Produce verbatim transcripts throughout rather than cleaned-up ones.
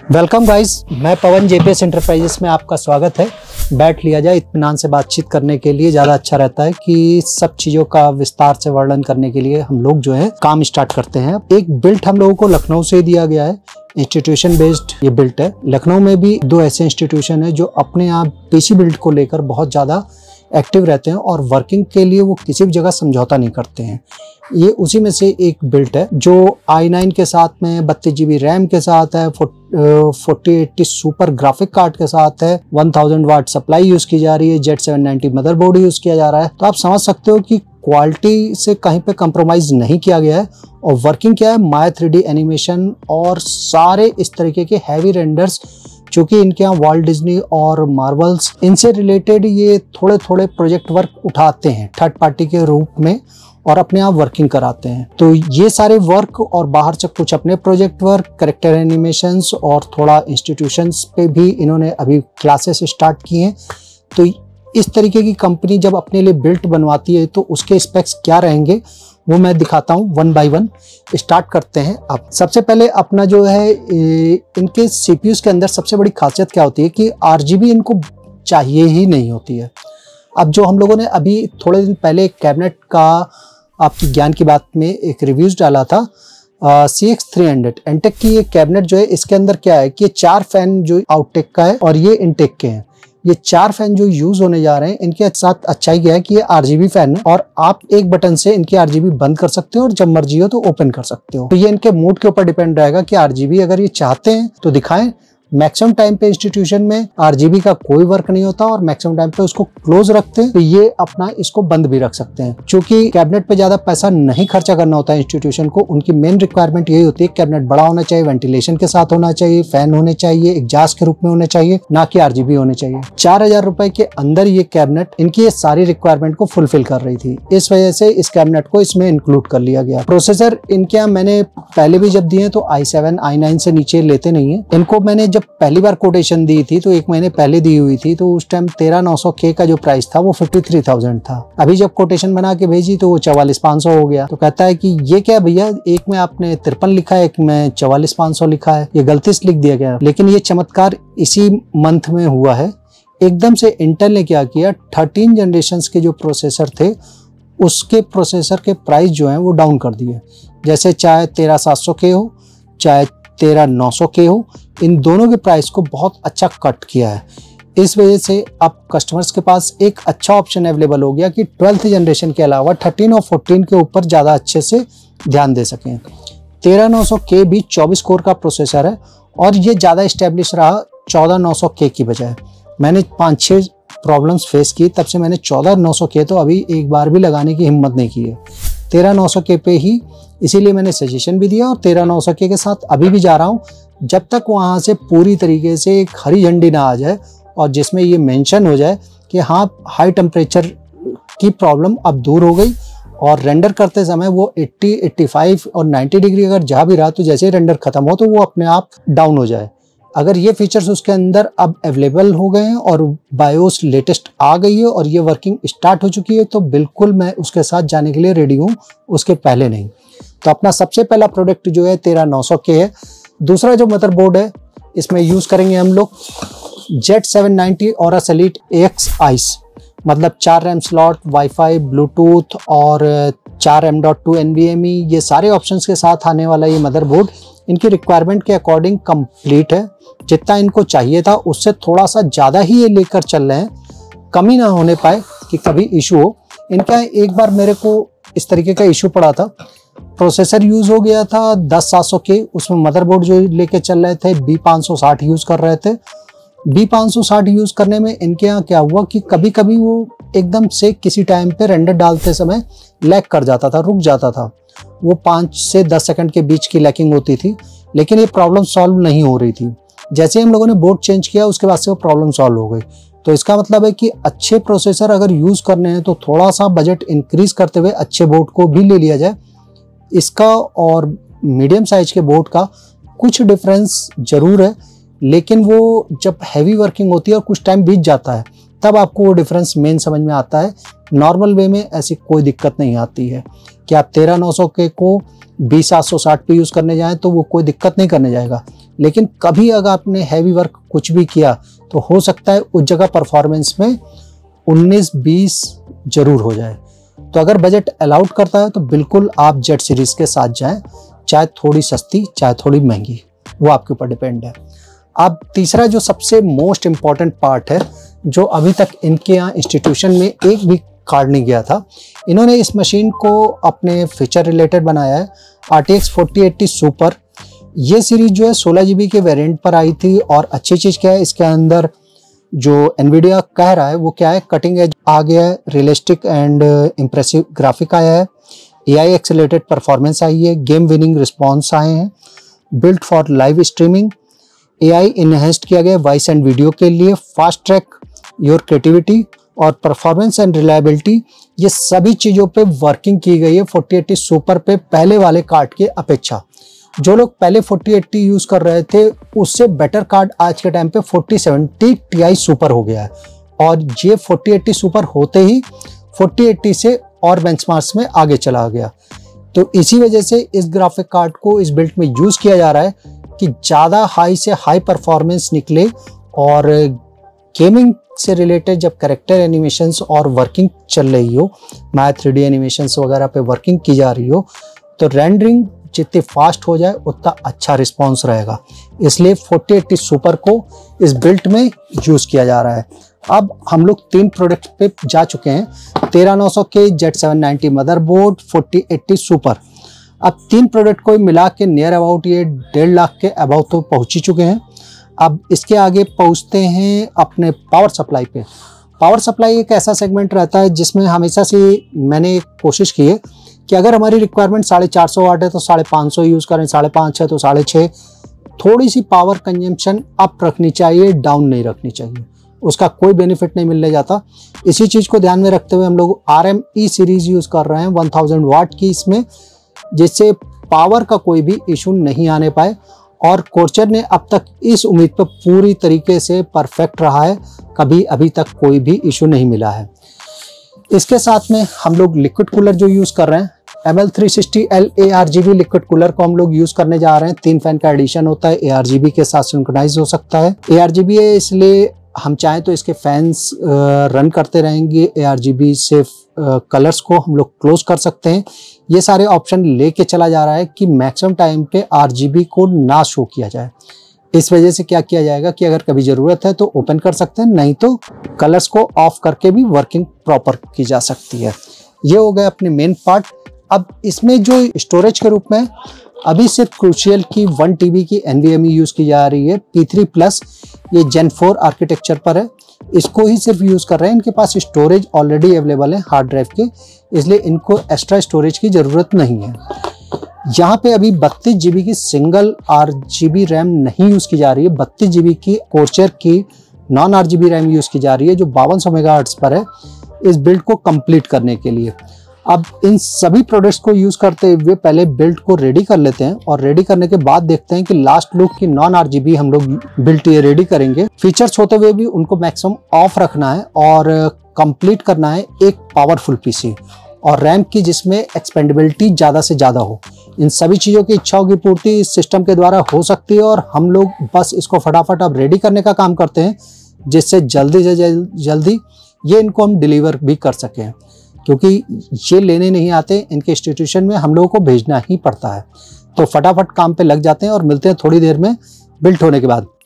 Welcome guys, मैं पवन JPS enterprises में आपका स्वागत है। बैठ लिया जाए, इत्मीनान से बातचीत करने के लिए ज़्यादा अच्छा रहता है कि सब चीज़ों का विस्तार से वर्णन करने के लिए हम लोग जो है काम स्टार्ट करते हैं। एक बिल्ट हम लोगों को लखनऊ से दिया गया है, इंस्टीट्यूशन बेस्ड ये बिल्ट है। लखनऊ में भी दो ऐसे इंस्टीट्यूशन है जो अपने आप पीसी बिल्ट को लेकर बहुत ज़्यादा एक्टिव रहते हैं और वर्किंग के लिए वो किसी भी जगह समझौता नहीं करते हैं। ये उसी में से एक बिल्ट है जो आई नाइन के साथ में बत्तीस जी बी रैम के साथ है, forty eighty super graphic card के साथ है, one thousand watt supply use की जा रही है, Z seven ninety motherboard use किया जा रहा है। तो आप समझ सकते हो कि क्वालिटी से कहीं पे कंप्रोमाइज नहीं किया गया है। और वर्किंग क्या है, माया थ्री डी एनिमेशन और सारे इस तरीके के हैवी रेंडर्स, चूंकि इनके यहाँ वॉल्ट डिज्नी और मार्वल्स इनसे रिलेटेड ये थोड़े थोड़े प्रोजेक्ट वर्क उठाते हैं थर्ड पार्टी के रूप में और अपने आप वर्किंग कराते हैं। तो ये सारे वर्क और बाहर से कुछ अपने प्रोजेक्ट वर्क, कैरेक्टर एनिमेशंस और थोड़ा इंस्टीट्यूशंस पे भी इन्होंने अभी क्लासेस स्टार्ट किए हैं। तो इस तरीके की कंपनी जब अपने लिए बिल्ट बनवाती है तो उसके स्पेक्स क्या रहेंगे वो मैं दिखाता हूँ वन बाय वन। स्टार्ट करते हैं। अब सबसे पहले अपना जो है इनके सीपीयूज के अंदर सबसे बड़ी खासियत क्या होती है कि आरजीबी इनको चाहिए ही नहीं होती है। अब जो हम लोगों ने अभी थोड़े दिन पहले एक कैबिनेट का आपकी ज्ञान की बात में एक रिव्यूज डाला था, C X three hundred Antec की ये कैबिनेट जो है, इसके अंदर क्या है कि चार फैन जो आउटटेक का है और ये इनटेक के हैं। ये चार फैन जो यूज होने जा रहे हैं इनके साथ अच्छाई क्या है कि ये आरजीबी फैन है और आप एक बटन से इनकी आरजीबी बंद कर सकते हो और जब मर्जी हो तो ओपन कर सकते हो। तो ये इनके मूड के ऊपर डिपेंड रहेगा कि आरजीबी अगर ये चाहते हैं तो दिखाएं। मैक्सिमम टाइम पे इंस्टीट्यूशन में आरजीबी का कोई वर्क नहीं होता और मैक्सिमम टाइम पे उसको क्लोज रखते हैं, तो ये अपना इसको बंद भी रख सकते हैं। क्योंकि कैबिनेट पे ज्यादा पैसा नहीं खर्चा करना होता है इंस्टीट्यूशन को, उनकी मेन रिक्वायरमेंट यही होती है कैबिनेट बड़ा होना चाहिए, वेंटिलेशन के साथ होना चाहिए, फैन होने चाहिए, एग्जॉस्ट के रूप में होने चाहिए, ना कि आरजीबी होने चाहिए। चार हजार रुपए के अंदर ये कैबिनेट इनकी ये सारी रिक्वायरमेंट को फुलफिल कर रही थी, इस वजह से इस कैबिनेट को इसमें इंक्लूड कर लिया गया। प्रोसेसर इनके यहाँ मैंने पहले भी जब दिए तो आई सेवन आई नाइन से नीचे लेते नहीं है। इनको मैंने जब पहली बार कोटेशन दी थी तो एक महीने पहले दी हुई थी, तो उस टाइम तेरह नौ सौ के का जो प्राइस था वो फिफ्टी थ्री थाउजेंड था। अभी जब कोटेशन बना के भेजी तो वो चवालीस पाँच सौ हो गया। तो कहता है कि ये क्या भैया, एक में आपने तिरपन लिखा है, एक में चवालीस पाँच सौ लिखा है, ये गलती से लिख दिया गया। लेकिन ये चमत्कार इसी मंथ में हुआ है। एकदम से इंटेल ने क्या किया, थर्टीन जनरेशन के जो प्रोसेसर थे उसके प्रोसेसर के प्राइस जो है वो डाउन कर दिए। जैसे चाहे तेरह सात सौ के हो चाहे तेरह नौ सौ के हो, इन दोनों के प्राइस को बहुत अच्छा कट किया है। इस वजह से अब कस्टमर्स के पास एक अच्छा ऑप्शन अवेलेबल हो गया कि ट्वेल्थ जनरेशन के अलावा थर्टीन और फोर्टीन के ऊपर ज़्यादा अच्छे से ध्यान दे सकें। तेरह नौ सौ के भी चौबीस कोर का प्रोसेसर है और ये ज़्यादा इस्टेब्लिश रहा चौदह नौ सौ के की बजाय। मैंने पाँच छः प्रॉब्लम्स फेस की, तब से मैंने चौदह नौ सौ के तो अभी एक बार भी लगाने की हिम्मत नहीं की है। तेरह नौ सौ के पे ही इसीलिए मैंने सजेशन भी दिया और तेरह नौ सौ के के साथ अभी भी जा रहा हूँ, जब तक वहाँ से पूरी तरीके से एक हरी झंडी ना आ जाए और जिसमें ये मेंशन हो जाए कि हाँ हाई टेम्परेचर की प्रॉब्लम अब दूर हो गई और रेंडर करते समय वो अस्सी, पचासी और नब्बे डिग्री अगर जा भी रहा तो जैसे ही रेंडर खत्म हो तो वो अपने आप डाउन हो जाए। अगर ये फीचर्स उसके अंदर अब अवेलेबल हो गए हैं और बायोस लेटेस्ट आ गई है और ये वर्किंग स्टार्ट हो चुकी है तो बिल्कुल मैं उसके साथ जाने के लिए रेडी हूँ, उसके पहले नहीं। तो अपना सबसे पहला प्रोडक्ट जो है तेरह नौ सौ के है। दूसरा जो मदरबोर्ड है इसमें यूज करेंगे हम लोग Z seven ninety Aorus Elite X Ice, मतलब चार रैम स्लॉट, वाईफाई, ब्लूटूथ और चार एम डॉट टू एनवीएमई, ये सारे ऑप्शंस के साथ आने वाला ये मदरबोर्ड इनकी रिक्वायरमेंट के अकॉर्डिंग कंप्लीट है। जितना इनको चाहिए था उससे थोड़ा सा ज़्यादा ही ये लेकर चल रहे हैं, कमी ना होने पाए कि कभी इशू हो। इनका एक बार मेरे को इस तरीके का इशू पड़ा था, प्रोसेसर यूज़ हो गया था दस सात सौ के, उसमें मदरबोर्ड जो लेके चल रहे थे बी पाँच सौ साठ यूज़ कर रहे थे। बी पाँच सौ साठ यूज़ करने में इनके यहाँ क्या हुआ कि कभी कभी वो एकदम से किसी टाइम पे रेंडर डालते समय लैग कर जाता था, रुक जाता था। वो पाँच से दस सेकंड के बीच की लैकिंग होती थी, लेकिन ये प्रॉब्लम सॉल्व नहीं हो रही थी। जैसे हम लोगों ने बोर्ड चेंज किया उसके बाद से वो प्रॉब्लम सॉल्व हो गई। तो इसका मतलब है कि अच्छे प्रोसेसर अगर यूज़ करने हैं तो थोड़ा सा बजट इंक्रीज करते हुए अच्छे बोर्ड को भी ले लिया जाए। इसका और मीडियम साइज के बोर्ड का कुछ डिफरेंस जरूर है, लेकिन वो जब हैवी वर्किंग होती है और कुछ टाइम बीत जाता है तब आपको वो डिफरेंस मेन समझ में आता है। नॉर्मल वे में ऐसी कोई दिक्कत नहीं आती है कि आप तेरह नौ सौ के को बीस सात सौ साठ पे यूज़ करने जाएं तो वो कोई दिक्कत नहीं करने जाएगा। लेकिन कभी अगर आपने हैवी वर्क कुछ भी किया तो हो सकता है उस जगह परफॉर्मेंस में उन्नीस बीस जरूर हो जाए। तो अगर बजट अलाउड करता है तो बिल्कुल आप जेड सीरीज के साथ जाएं, चाहे थोड़ी सस्ती चाहे थोड़ी महंगी, वो आपके ऊपर डिपेंड है। अब तीसरा जो सबसे मोस्ट इम्पॉर्टेंट पार्ट है, जो अभी तक इनके यहाँ इंस्टीट्यूशन में एक भी कार्ड नहीं गया था, इन्होंने इस मशीन को अपने फीचर रिलेटेड बनाया है। R T X forty eighty super, ये सीरीज जो है सोलह जी बी के वेरिएंट पर आई थी। और अच्छी चीज़ क्या है, इसके अंदर जो एनवीडिया कह रहा है वो क्या है, कटिंग एज आ गया है, रियलिस्टिक एंड इम्प्रेसिव ग्राफिक आया है, ए आई एक्सेलेटेड परफॉर्मेंस आई है, गेम विनिंग रिस्पॉन्स आए हैं, built for live streaming, A I enhanced किया गया वॉइस एंड वीडियो के लिए, फास्ट ट्रैक योर क्रिएटिविटी और परफॉर्मेंस एंड रिलायबिलिटी, ये सभी चीज़ों पे वर्किंग की गई है फोर्टी एट्टी सुपर पे पहले वाले कार्ड के अपेक्षा। जो लोग पहले फोर्टी एट्टी यूज़ कर रहे थे उससे बेटर कार्ड आज के टाइम पे forty seventy T I super हो गया है। और ये फोर्टी एट्टी सुपर होते ही फोर्टी एट्टी से और बेंचमार्क्स में आगे चला गया। तो इसी वजह से इस ग्राफिक कार्ड को इस बिल्ड में यूज़ किया जा रहा है कि ज़्यादा हाई से हाई परफॉर्मेंस निकले। और गेमिंग से रिलेटेड जब कैरेक्टर एनिमेशंस और वर्किंग चल रही हो, मैथ थ्री डी एनिमेशंस वगैरह पे वर्किंग की जा रही हो, तो रेंडरिंग जितनी फास्ट हो जाए उतना अच्छा रिस्पॉन्स रहेगा। इसलिए फोर्टी एट्टी सुपर को इस बिल्ड में यूज़ किया जा रहा है। अब हम लोग तीन प्रोडक्ट पे जा चुके हैं, तेरह नौ सौ के Z seven ninety motherboard, forty eighty super. अब तीन प्रोडक्ट को मिला के नियर अबाउट ये डेढ़ लाख के अबाउट तो पहुँच ही चुके हैं। अब इसके आगे पहुँचते हैं अपने पावर सप्लाई पे। पावर सप्लाई एक ऐसा सेगमेंट रहता है जिसमें हमेशा से मैंने कोशिश की है कि अगर हमारी रिक्वायरमेंट साढ़े चार सौ वाट है तो साढ़े पाँच सौ यूज़ करें, साढ़े पाँच है तो साढ़े छः। थोड़ी सी पावर कंजम्पशन अप रखनी चाहिए, डाउन नहीं रखनी चाहिए, उसका कोई बेनिफिट नहीं मिलने जाता। इसी चीज़ को ध्यान में रखते हुए हम लोग R M E series use कर रहे हैं वन थाउजेंड वाट की इसमें, जिससे पावर का कोई भी इशू नहीं आने पाए। और कोर्चर ने अब तक इस उम्मीद पर पूरी तरीके से परफेक्ट रहा है, कभी अभी तक कोई भी इशू नहीं मिला है। इसके साथ में हम लोग लिक्विड कूलर जो यूज़ कर रहे हैं, M L three sixty L A R G B liquid cooler को हम लोग यूज़ करने जा रहे हैं। तीन फैन का एडिशन होता है, ए आर जी बी के साथ सिंक्रोनाइज हो सकता है। ए आर जी बी है इसलिए हम चाहें तो इसके फैंस रन करते रहेंगे, ए आर जी बी से कलर्स को हम लोग क्लोज कर सकते हैं। ये सारे ऑप्शन लेके चला जा रहा है कि मैक्सिमम टाइम पे आर जी बी को ना शो किया जाए। इस वजह से क्या किया जाएगा कि अगर कभी ज़रूरत है तो ओपन कर सकते हैं, नहीं तो कलर्स को ऑफ करके भी वर्किंग प्रॉपर की जा सकती है। ये हो गया अपने मेन पार्ट। अब इसमें जो स्टोरेज के रूप में अभी सिर्फ क्रूशियल की वन टी बी की N V M E use की जा रही है, पी थ्री प्लस, ये जेन फोर आर्किटेक्चर पर है, इसको ही सिर्फ यूज़ कर रहे हैं। इनके पास स्टोरेज ऑलरेडी अवेलेबल है हार्ड ड्राइव के, इसलिए इनको एक्स्ट्रा स्टोरेज की ज़रूरत नहीं है। यहाँ पे अभी बत्तीस जी बी की single R G B RAM नहीं यूज़ की जा रही है, बत्तीस जी बी की कोर्चर की non R G B RAM use की जा रही है जो बावन सौ मेगाहर्ट्ज़ पर है, इस बिल्ड को कंप्लीट करने के लिए। अब इन सभी प्रोडक्ट्स को यूज़ करते हुए पहले बिल्ड को रेडी कर लेते हैं और रेडी करने के बाद देखते हैं कि लास्ट लुक की नॉन आर जी बी हम लोग बिल्ड ये रेडी करेंगे। फीचर्स होते हुए भी उनको मैक्सिमम ऑफ रखना है और कंप्लीट करना है एक पावरफुल पीसी और रैम की जिसमें एक्सपेंडेबिलिटी ज़्यादा से ज़्यादा हो। इन सभी चीज़ों की इच्छाओं की पूर्ति इस सिस्टम के द्वारा हो सकती है और हम लोग बस इसको फटाफट अब रेडी करने का काम करते हैं, जिससे जल्दी से जल्दी ये इनको हम डिलीवर भी कर सकें, क्योंकि ये लेने नहीं आते, इनके इंस्टीट्यूशन में हम लोगों को भेजना ही पड़ता है। तो फटाफट काम पे लग जाते हैं और मिलते हैं थोड़ी देर में बिल्ड होने के बाद।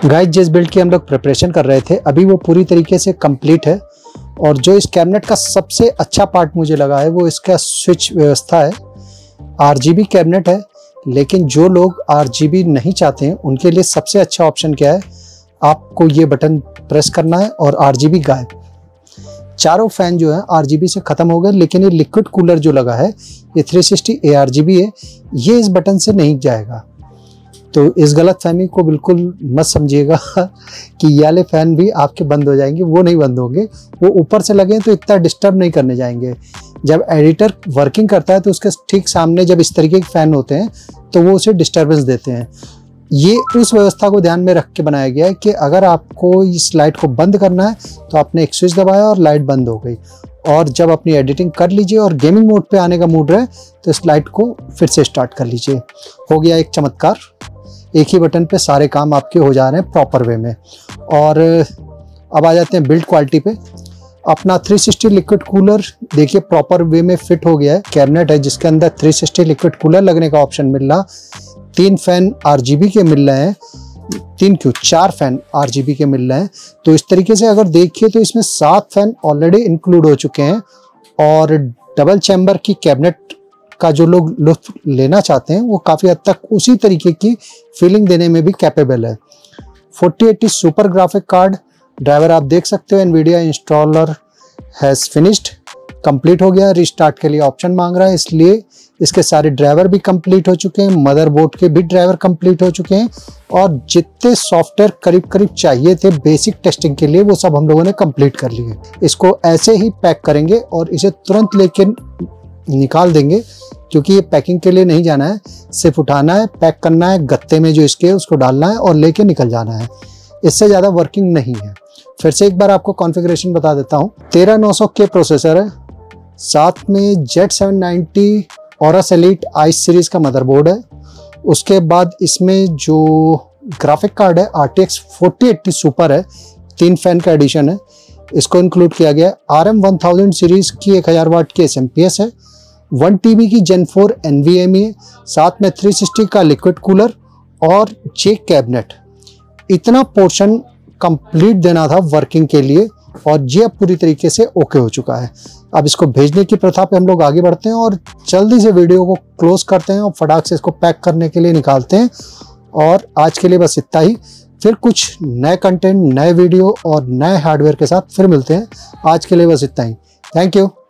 गाइस जिस बिल्ड की हम लोग प्रिपरेशन कर रहे थे अभी वो पूरी तरीके से कंप्लीट है, और जो इस कैबिनेट का सबसे अच्छा पार्ट मुझे लगा है वो इसका स्विच व्यवस्था है। आरजीबी कैबिनेट है, लेकिन जो लोग आरजीबी नहीं चाहते हैं उनके लिए सबसे अच्छा ऑप्शन क्या है, आपको ये बटन प्रेस करना है और आरजीबी गायब। चारों फैन जो है आरजीबी से ख़त्म हो गए, लेकिन ये लिक्विड कूलर जो लगा है ये three sixty A R G B है, ये इस बटन से नहीं जाएगा। तो इस गलत फहमी को बिल्कुल मत समझिएगा कि ये वाले फैन भी आपके बंद हो जाएंगे, वो नहीं बंद होंगे। वो ऊपर से लगे तो इतना डिस्टर्ब नहीं करने जाएंगे। जब एडिटर वर्किंग करता है तो उसके ठीक सामने जब इस तरीके के फ़ैन होते हैं तो वो उसे डिस्टर्बेंस देते हैं। ये उस व्यवस्था को ध्यान में रख के बनाया गया है कि अगर आपको इस लाइट को बंद करना है तो आपने एक स्विच दबाया और लाइट बंद हो गई, और जब अपनी एडिटिंग कर लीजिए और गेमिंग मोड पे आने का मूड रहे तो इस लाइट को फिर से स्टार्ट कर लीजिए। हो गया एक चमत्कार, एक ही बटन पे सारे काम आपके हो जा रहे हैं प्रॉपर वे में। और अब आ जाते हैं बिल्ड क्वालिटी पे। अपना थ्री सिक्सटी लिक्विड कूलर देखिए प्रॉपर वे में फिट हो गया है। कैबिनेट है जिसके अंदर थ्री सिक्सटी लिक्विड कूलर लगने का ऑप्शन मिल रहा। तीन फैन आरजीबी के मिल रहे हैं, तीन क्यों चार फैन आरजीबी के मिल रहे हैं। तो इस तरीके से अगर देखिए तो इसमें सात फैन ऑलरेडी इंक्लूड हो चुके हैं, और डबल चैम्बर की कैबिनेट का जो लोग लुत्फ लेना चाहते हैं वो काफ़ी हद तक उसी तरीके की फीलिंग देने में भी कैपेबल है। Forty eighty super graphic card driver आप देख सकते हो, Nvidia installer has finished, complete हो गया। रिस्टार्ट के लिए ऑप्शन मांग रहा है, इसलिए इसके सारे ड्राइवर भी कंप्लीट हो चुके हैं, मदरबोर्ड के भी ड्राइवर कंप्लीट हो चुके हैं, और जितने सॉफ्टवेयर करीब करीब चाहिए थे बेसिक टेस्टिंग के लिए वो सब हम लोगों ने कंप्लीट कर लिए। इसको ऐसे ही पैक करेंगे और इसे तुरंत लेके निकाल देंगे, क्योंकि ये पैकिंग के लिए नहीं जाना है, सिर्फ उठाना है, पैक करना है, गत्ते में जो इसके उसको डालना है और लेके निकल जाना है। इससे ज़्यादा वर्किंग नहीं है। फिर से एक बार आपको कॉन्फ़िगरेशन बता देता हूँ। तेरह नौ सौ के प्रोसेसर है, साथ में Z seven ninety Aorus Elite Ice series का मदरबोर्ड है। उसके बाद इसमें जो ग्राफिक कार्ड है R T X forty eighty super है, तीन फैन का एडिशन है, इसको इंक्लूड किया गया है। R M one thousand series की एक हज़ार वाट की एस एम पी एस है, वन टी बी की Gen four N V M E है, साथ में थ्री सिक्सटी का लिक्विड कूलर और जे कैबिनेट। इतना पोर्शन कंप्लीट देना था वर्किंग के लिए, और ये अब पूरी तरीके से ओके हो चुका है। अब इसको भेजने की प्रथा पे हम लोग आगे बढ़ते हैं और जल्दी से वीडियो को क्लोज करते हैं और फटाक से इसको पैक करने के लिए निकालते हैं। और आज के लिए बस इतना ही, फिर कुछ नए कंटेंट, नए वीडियो और नए हार्डवेयर के साथ फिर मिलते हैं। आज के लिए बस इतना ही। Thank you.